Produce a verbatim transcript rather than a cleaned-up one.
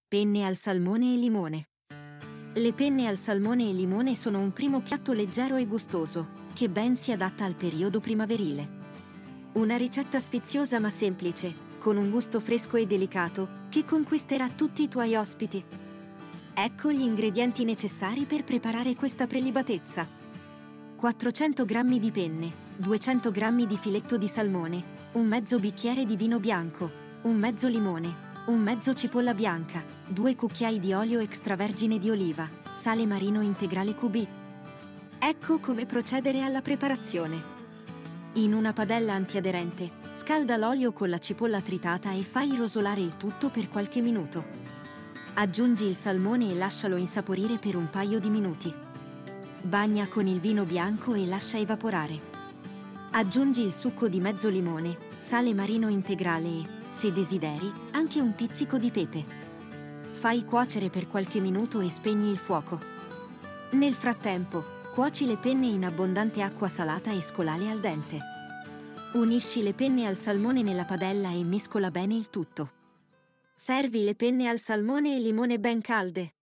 Penne al salmone e limone. Le penne al salmone e limone sono un primo piatto leggero e gustoso, che ben si adatta al periodo primaverile. Una ricetta sfiziosa ma semplice, con un gusto fresco e delicato, che conquisterà tutti i tuoi ospiti. Ecco gli ingredienti necessari per preparare questa prelibatezza. quattrocento grammi di penne, duecento grammi di filetto di salmone, un mezzo bicchiere di vino bianco, un mezzo limone, un mezzo cipolla bianca, due cucchiai di olio extravergine di oliva, sale marino integrale Q B. Ecco come procedere alla preparazione. In una padella antiaderente, scalda l'olio con la cipolla tritata e fai rosolare il tutto per qualche minuto. Aggiungi il salmone e lascialo insaporire per un paio di minuti. Bagna con il vino bianco e lascia evaporare. Aggiungi il succo di mezzo limone, sale marino integrale e, se desideri, anche un pizzico di pepe. Fai cuocere per qualche minuto e spegni il fuoco. Nel frattempo, cuoci le penne in abbondante acqua salata e scolale al dente. Unisci le penne al salmone nella padella e mescola bene il tutto. Servi le penne al salmone e limone ben calde.